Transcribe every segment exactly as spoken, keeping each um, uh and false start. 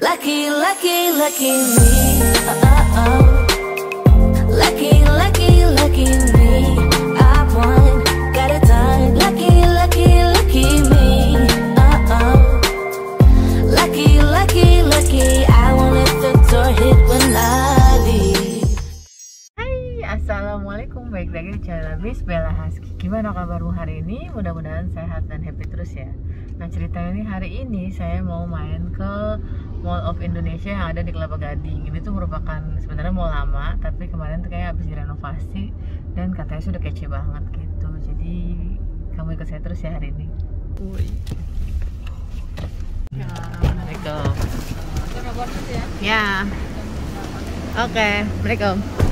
Lucky, lucky, lucky me. Oh, oh, oh. Lucky, lucky, lucky me. I won, got it done. Lucky, lucky, lucky me. Oh, oh. Lucky, lucky, lucky. I won't let the door hit when I leave. Hai, assalamualaikum. Baik lagi di channel Miss Bella Husky. Gimana kabarmu hari ini? Mudah-mudahan sehat dan happy terus ya. Nah, ceritanya nih, hari ini saya mau main ke Mall of Indonesia yang ada di Kelapa Gading. Ini tuh merupakan sebenarnya mall lama, tapi kemarin tuh kayak habis direnovasi dan katanya sudah kece banget gitu. Jadi kamu ikut saya terus ya hari ini. Woi. Ya, Assalamualaikum. Ya. Ya. Oke, okay. Assalamualaikum.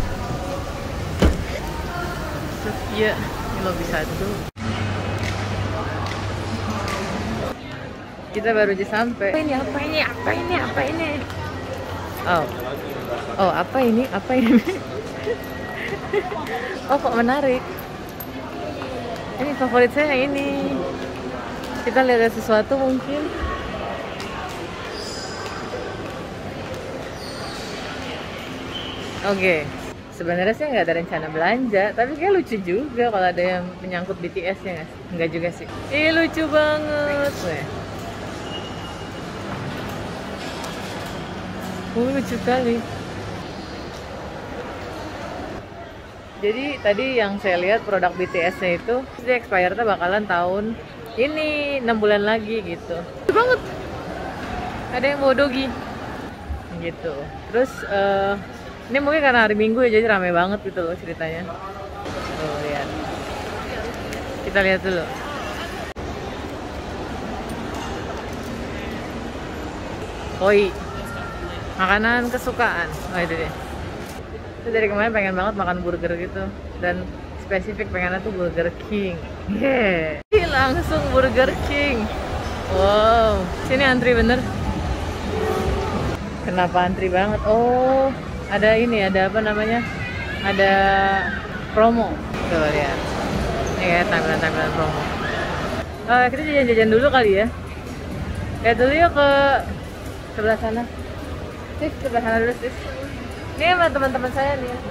Iya, ini lobby satu. Kita baru aja sampai. Apa ini? Apa ini? Apa ini? Apa ini? Oh, oh apa ini? Apa ini? Oh kok menarik. Ini favorit saya yang ini. Kita lihat sesuatu mungkin. Oke. Okay. Sebenarnya saya nggak ada rencana belanja, tapi kayak lucu juga kalau ada yang menyangkut B T S ya nggak? Nggak juga sih. Ih lucu banget. Weh. Oh, lucu sekali. Jadi tadi yang saya lihat produk B T S-nya itu di expirednya bakalan tahun ini enam bulan lagi gitu. Lucu banget. Ada yang mau dogi gitu. Terus uh, ini mungkin karena hari Minggu ya, jadi rame banget gitu loh ceritanya. Tuh lihat. Kita lihat dulu. Koi. Makanan kesukaan. Oh itu deh. Itu dari kemarin pengen banget makan burger gitu, dan spesifik pengennya tuh Burger King. Yeah. Langsung Burger King. Wow. Sini antri bener. Kenapa antri banget? Oh, ada ini, ada apa namanya? Ada promo. Coba lihat. Ini kayak tampilan-tampilan promo. Uh, kita jajan-jajan dulu kali ya. Lihat dulu yuk ke sebelah sana. Sis, sebelah sana dulu sis. Ini sama teman-teman saya nih ya.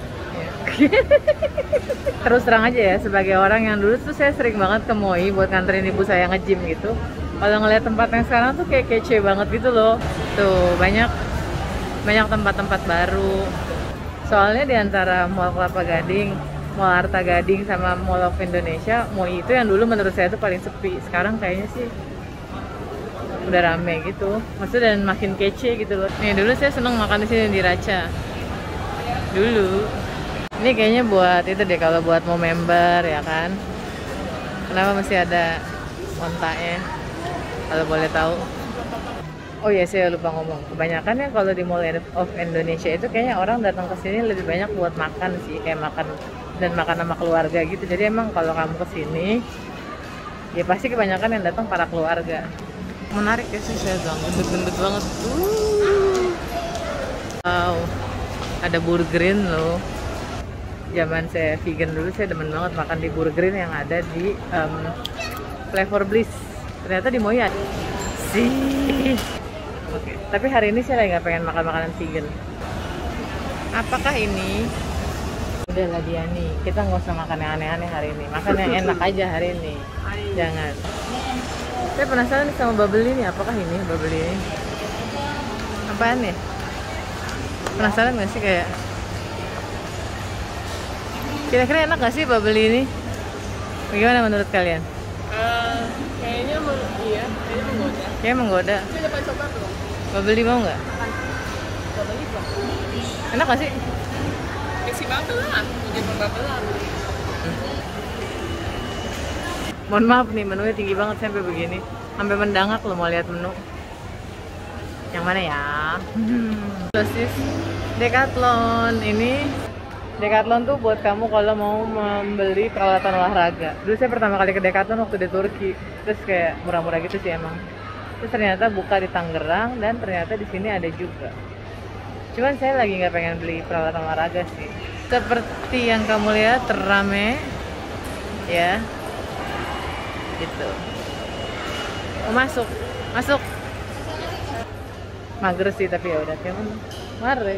Terus terang aja ya, sebagai orang yang dulu tuh saya sering banget ke Moi buat nganterin ibu saya nge-gym gitu. Kalau ngeliat tempat yang sekarang tuh kayak kece banget gitu loh. Tuh banyak banyak tempat-tempat baru. Soalnya di antara Mall Kelapa Gading, Mall Arta Gading sama Mall of Indonesia, Moi itu yang dulu menurut saya tuh paling sepi. Sekarang kayaknya sih udah rame gitu, maksudnya dan makin kece gitu loh. Nih dulu saya seneng makan di sini di Raca. Dulu. Ini kayaknya buat itu deh, kalau buat mau member ya kan. Kenapa mesti ada kontaknya? Kalau boleh tahu. Oh iya, saya lupa ngomong. Kebanyakan ya kalau di Mall of Indonesia itu kayaknya orang datang ke sini lebih banyak buat makan sih, kayak makan dan makan sama keluarga gitu. Jadi emang kalau kamu ke sini ya pasti kebanyakan yang datang para keluarga. Menarik ya sih, saya bilang gendut-gendut banget tuh. Wow, ada burgerin loh. Zaman saya vegan dulu saya demen banget makan di burgerin yang ada di um, Flavor Bliss. Ternyata di Moi ada sih. Oke, okay. Tapi hari ini saya lagi nggak pengen makan makanan vegan. Apakah ini? Udahlah Diani, kita nggak usah makan yang aneh-aneh hari ini. Makan yang enak aja hari ini. Jangan. Saya penasaran sama bubble ini, apakah ini bubble ini? Apaan ya? Penasaran nggak sih kayak? Kira-kira enak nggak sih bubble ini? Bagaimana menurut kalian? Uh, kayaknya iya, kayaknya menggoda. Kayaknya menggoda. Saya dapat coba belum? Bubble mau nggak? Bubble belum. Enak nggak sih? Isi bubble lah, udah berbubble lah. Mohon maaf nih, menunya tinggi banget sampai begini. Sampai mendangak loh mau lihat menu. Yang mana ya? Sosis Decathlon. Ini Decathlon tuh buat kamu kalau mau membeli peralatan olahraga. Dulu saya pertama kali ke Decathlon waktu di Turki. Terus kayak murah-murah gitu sih emang. Terus ternyata buka di Tangerang dan ternyata di sini ada juga. Cuman saya lagi nggak pengen beli peralatan olahraga sih. Seperti yang kamu lihat, terame ya. Gitu. Oh, masuk, masuk. Mager sih tapi ya udah kayak mana. Mari.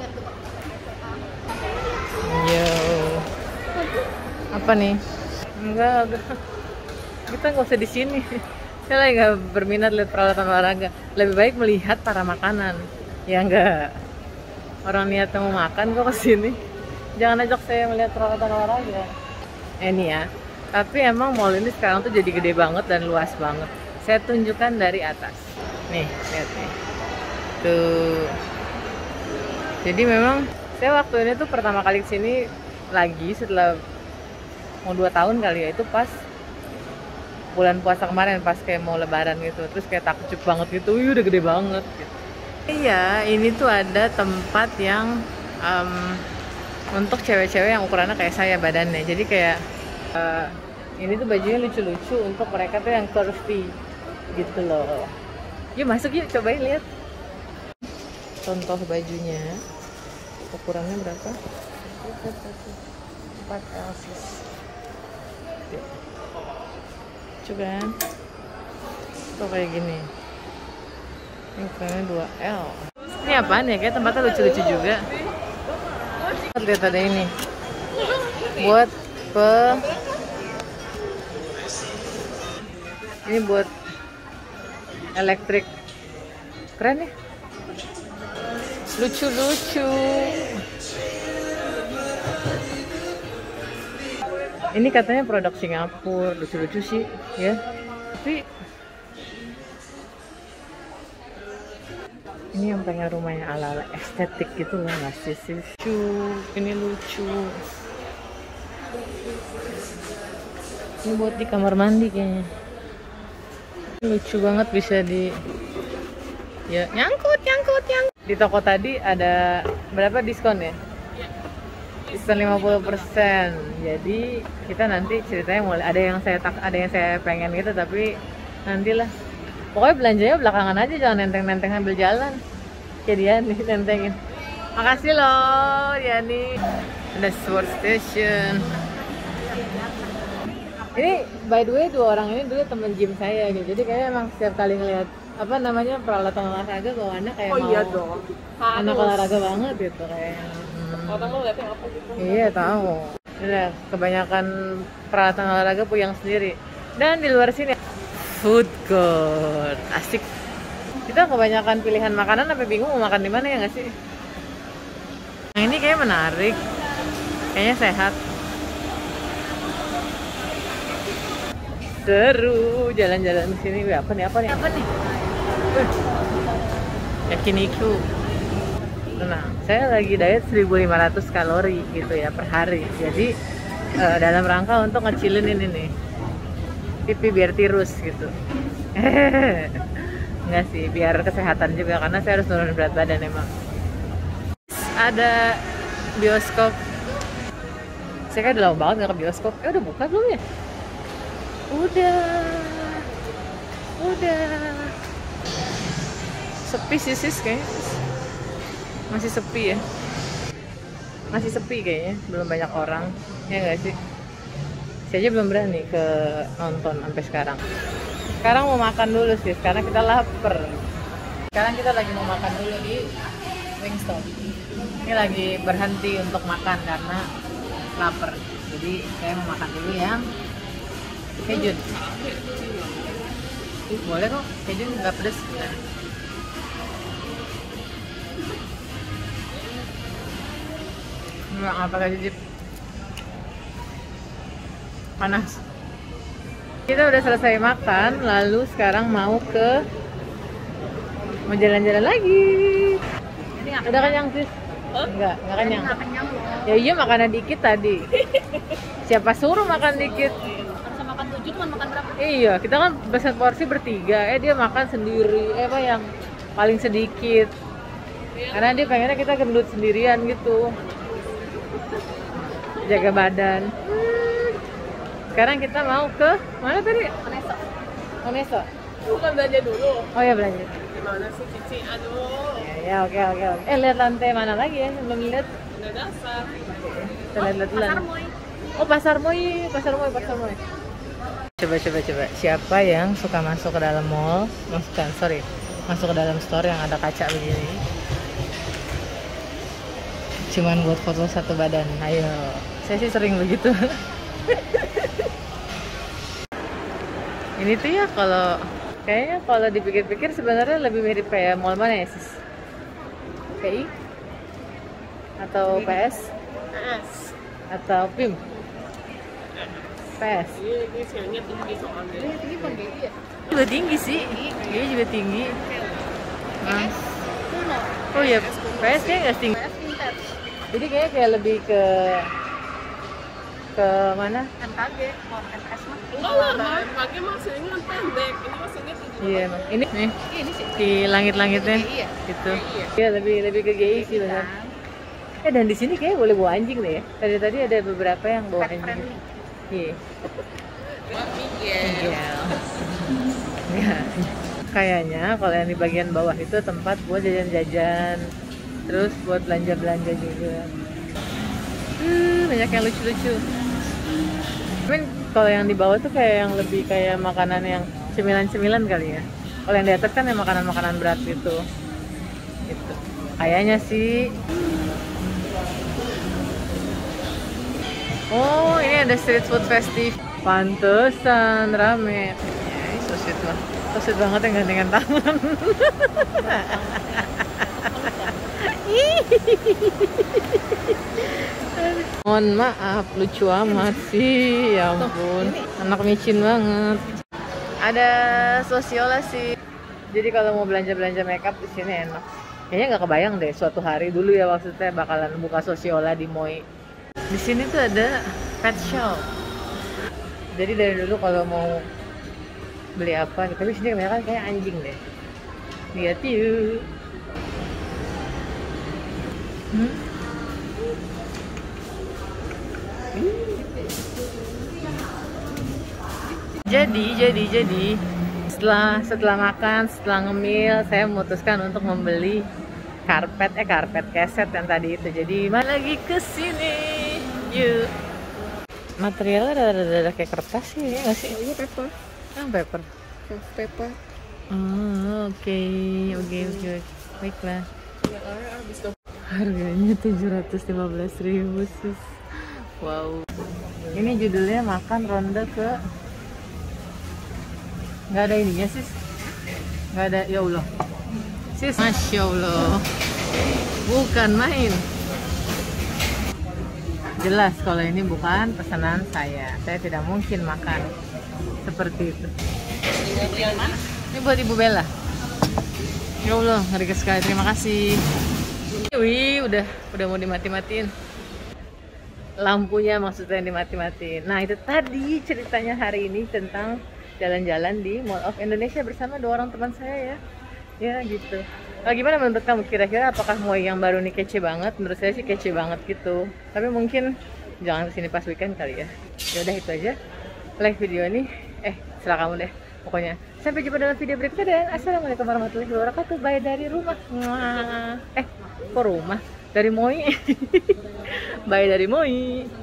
Yo. Apa nih? Enggak, enggak. Kita nggak usah di sini. Saya lagi nggak berminat lihat peralatan olahraga. Lebih baik melihat para makanan. Ya enggak. Orang niat mau makan kok kesini. Jangan ajak saya melihat peralatan olahraga. Eh nih ya. Tapi emang mall ini sekarang tuh jadi gede banget dan luas banget. Saya tunjukkan dari atas. Nih, lihat nih. Tuh. Jadi memang saya waktu ini tuh pertama kali kesini lagi setelah mau dua tahun kali ya, itu pas bulan puasa kemarin, pas kayak mau lebaran gitu. Terus kayak takjub banget gitu, wih udah gede banget gitu. Iya, ini tuh ada tempat yang um, untuk cewek-cewek yang ukurannya kayak saya badannya. Jadi kayak uh, ini tuh bajunya lucu-lucu untuk mereka tuh yang curvy gitu loh. Yuk masuk yuk, cobain lihat. Contoh bajunya, ukurannya berapa? empat L sis. Lucu kan? Tuh kayak gini. Ini ukurannya dua L. Ini apaan ya? Kayak tempatnya lucu-lucu juga. Lihat ada ini. Buat pe Ini buat elektrik. Keren ya? Lucu-lucu. Ini katanya produk Singapura, lucu-lucu sih, ya. Tapi ini yang pengen rumahnya ala-ala estetik gitu loh, nggak sih? Lucu, ini lucu. Ini buat di kamar mandi kayaknya. Lucu banget, bisa di ya nyangkut, nyangkut, nyangkut. Di toko tadi ada berapa diskon ya? Diskon lima puluh persen. Jadi kita nanti ceritanya mulai ada yang saya tak ada yang saya pengen gitu, tapi nantilah. Pokoknya belanjanya belakangan aja, jangan nenteng-nenteng sambil jalan. Kayak dia nih nentengin. Makasih loh, Yani. Ada Sword Station. Ini by the way dua orang ini dulu temen gym saya gitu. Jadi kayaknya emang setiap kali ngeliat apa namanya peralatan olahraga bawaannya kayak Oh mau iya dong. anak olahraga banget gitu kayak. Hmm. Orang mau liatnya apa gitu? Iya tahu. Udah kebanyakan peralatan olahraga puyang sendiri. Dan di luar sini food court, asik. Kita kebanyakan pilihan makanan sampai bingung mau makan di mana ya nggak sih? Yang ini kayak menarik, kayaknya sehat. Seru jalan-jalan di sini. Wih, apa nih? Apa nih? Apa nih? Wih. Yakiniku. Tenang, saya lagi diet seribu lima ratus kalori gitu ya per hari. Jadi uh, dalam rangka untuk ngecilin ini nih pipi biar tirus gitu. Enggak sih, biar kesehatan juga karena saya harus nurunin berat badan emang. Ada bioskop. Saya kan udah lama banget nggak ke bioskop. Eh udah buka belum ya? Udah. Udah. Sepi sih sis kayaknya. Masih sepi ya. Masih sepi kayaknya, belum banyak orang. Ya nggak sih? Saya aja belum berani ke nonton sampai sekarang. Sekarang mau makan dulu sih, karena kita lapar. Sekarang kita lagi mau makan dulu di Wingstop. Ini lagi berhenti untuk makan karena lapar. Jadi saya mau makan dulu yang Cajun. Ih, boleh kok, Cajun nggak pedes. Nggak apa lagi Jip. Panas. Kita udah selesai makan, lalu sekarang mau ke mau jalan-jalan lagi. Udah kenyang sis? Huh? Enggak, enggak kenyang. Enggak kenyang. Ya iya makannya dikit tadi. Siapa suruh makan dikit? Harusnya makan tujuh, cuma makan berapa? Iya, kita kan pesan porsi bertiga. Eh dia makan sendiri. Eh apa yang paling sedikit? Karena dia pengennya kita gendut sendirian gitu. Jaga badan. Sekarang kita mau ke mana tadi? Oneso. Oneso. Bukan belanja dulu. Oh ya belanja. Gimana sih Cici? Aduh. Ya, ya oke oke oke. Eh lihat lantai mana lagi ya? Belum lihat. Udah dasar. Kita lihat dulu. Pasar Moy. Oh pasar Moy, pasar Moy, pasar Moy. Coba coba coba. Siapa yang suka masuk ke dalam mall? Masukkan, sorry. masuk ke dalam store yang ada kaca begini. Cuman buat foto satu badan. Ayo, saya sih sering begitu. Ini tuh ya kalau kayaknya kalau dipikir-pikir sebenarnya lebih mirip kayak mall mana ya sis? P I? Atau P S? P S. Atau P I M? P S? Ini ini siangnya tinggi soalnya. Ini tinggi apa G I ya? Juga tinggi sih, G I juga tinggi. Nah. Oh iya, P S kayaknya nggak tinggi. Jadi kayaknya kayak lebih ke ke mana? M K G, kalau M K S mah. Enggak lah, pakai maksudnya pendek. Ini maksudnya tinggi. Iya, Mas. Ini nih Ini sih. di langit-langitnya Iya. gitu. Iya, lebih lebih ke G I sih benar. Eh dan di sini kayak boleh bawa anjing deh ya. Tadi tadi ada beberapa yang bawa Pet anjing. friendly. Iya. Miguel. Iya. Ya. Kayaknya kalau yang di bagian bawah itu tempat buat jajan-jajan, terus buat belanja-belanja juga. Hmm, banyak yang lucu-lucu. Tapi kalau yang di bawah tuh kayak yang lebih kayak makanan yang cemilan-cemilan kali ya. Kalau yang di atas kan yang makanan-makanan berat gitu. Gitu. Kayaknya sih. Oh, ini ada street food festival. Pantesan rame. Ya, ini so sweet banget. So sweet banget yang gandengan tangan. Mohon maaf, lucu amat sih. Ya ampun, anak micin banget. Ada Sosiola sih. Jadi kalau mau belanja-belanja makeup di sini enak. Kayaknya nggak kebayang deh suatu hari dulu ya maksudnya bakalan buka Sosiola di Moi. Di sini tuh ada pet shop. Jadi dari dulu kalau mau beli apa, tapi sini kebanyakan kayak anjing deh. Lihat yuk. Hmm? Jadi, jadi, jadi setelah setelah makan, setelah ngemil, saya memutuskan untuk membeli karpet, eh karpet keset yang tadi itu. Jadi mana lagi ke sini? Yuk. Materialnya ada kayak kertas sih, ya nggak sih? Ini paper. Ah, paper. Paper. Oh, oke, oke, oke, baiklah. Ya, habis tuh. Harganya tujuh ratus lima belas ribu sis. Wow. Ini judulnya makan ronde ke. Nggak ada ininya sis. Nggak ada, ya Allah. Sis, Masya Allah. Bukan main. Jelas kalau ini bukan pesanan saya. Saya tidak mungkin makan seperti itu. Ini buat Ibu Bella. Ya Allah, ngeri sekali. Terima kasih. Wih, udah udah mau dimati-matiin. Lampunya maksudnya yang dimati-matiin. Nah, itu tadi ceritanya hari ini tentang jalan-jalan di Mall of Indonesia bersama dua orang teman saya ya. Ya gitu. Nah, gimana menurut kamu kira-kira apakah Moi yang baru nih kece banget? Menurut saya sih kece banget gitu. Tapi mungkin jangan kesini pas weekend kali ya. Ya udah itu aja. Like video ini. Eh, serah kamu deh. Pokoknya sampai jumpa dalam video berikutnya dan assalamualaikum warahmatullahi wabarakatuh. Bye dari rumah. Mwah. Eh, kok rumah? Dari Moi. Bye dari Moi.